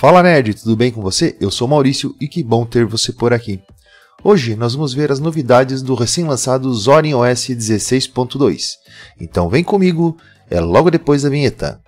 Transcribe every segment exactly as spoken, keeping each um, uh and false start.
Fala nerd, tudo bem com você? Eu sou Maurício e que bom ter você por aqui. Hoje nós vamos ver as novidades do recém-lançado ZorinOS dezesseis ponto dois. Então vem comigo, é logo depois da vinheta.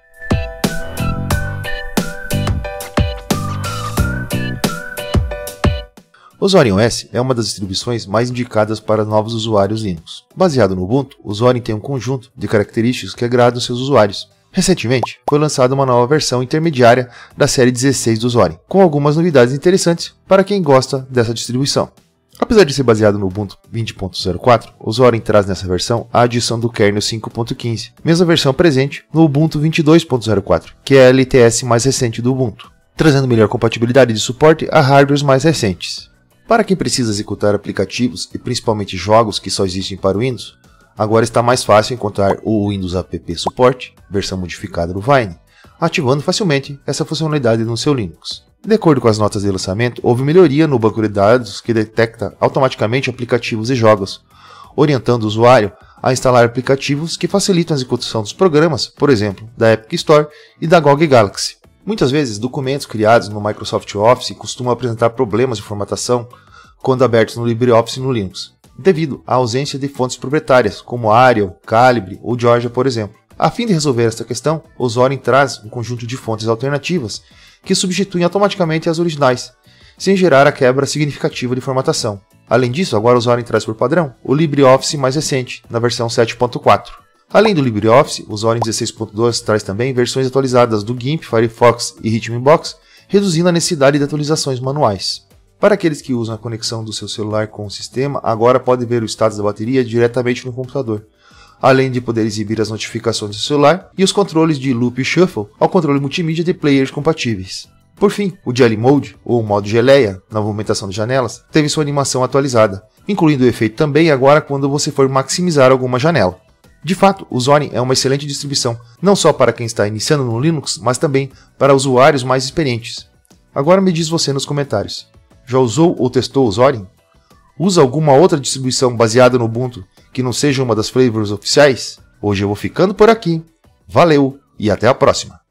O ZorinOS é uma das distribuições mais indicadas para novos usuários Linux. Baseado no Ubuntu, o Zorin tem um conjunto de características que agradam seus usuários. Recentemente, foi lançada uma nova versão intermediária da série dezesseis do Zorin, com algumas novidades interessantes para quem gosta dessa distribuição. Apesar de ser baseado no Ubuntu vinte ponto zero quatro, o Zorin traz nessa versão a adição do kernel cinco ponto quinze, mesma versão presente no Ubuntu vinte e dois ponto zero quatro, que é a L T S mais recente do Ubuntu, trazendo melhor compatibilidade de suporte a hardwares mais recentes. Para quem precisa executar aplicativos e principalmente jogos que só existem para o Windows, agora está mais fácil encontrar o Windows App Support, versão modificada do Wine, ativando facilmente essa funcionalidade no seu Linux. De acordo com as notas de lançamento, houve melhoria no banco de dados que detecta automaticamente aplicativos e jogos, orientando o usuário a instalar aplicativos que facilitam a execução dos programas, por exemplo, da Epic Store e da G O G Galaxy. Muitas vezes, documentos criados no Microsoft Office costumam apresentar problemas de formatação quando abertos no LibreOffice no Linux, devido à ausência de fontes proprietárias, como Arial, Calibre ou Georgia, por exemplo. A fim de resolver esta questão, o Zorin traz um conjunto de fontes alternativas que substituem automaticamente as originais, sem gerar a quebra significativa de formatação. Além disso, agora o Zorin traz por padrão o LibreOffice mais recente, na versão sete ponto quatro. Além do LibreOffice, o Zorin dezesseis ponto dois traz também versões atualizadas do GIMP, Firefox e Rhythmbox, reduzindo a necessidade de atualizações manuais. Para aqueles que usam a conexão do seu celular com o sistema, agora pode ver o status da bateria diretamente no computador, além de poder exibir as notificações do celular e os controles de loop e shuffle ao controle multimídia de players compatíveis. Por fim, o Jelly Mode, ou modo geleia, na movimentação de janelas, teve sua animação atualizada, incluindo o efeito também agora quando você for maximizar alguma janela. De fato, o Zorin é uma excelente distribuição, não só para quem está iniciando no Linux, mas também para usuários mais experientes. Agora me diz você nos comentários, já usou ou testou o Zorin? Usa alguma outra distribuição baseada no Ubuntu que não seja uma das flavors oficiais? Hoje eu vou ficando por aqui. Valeu e até a próxima!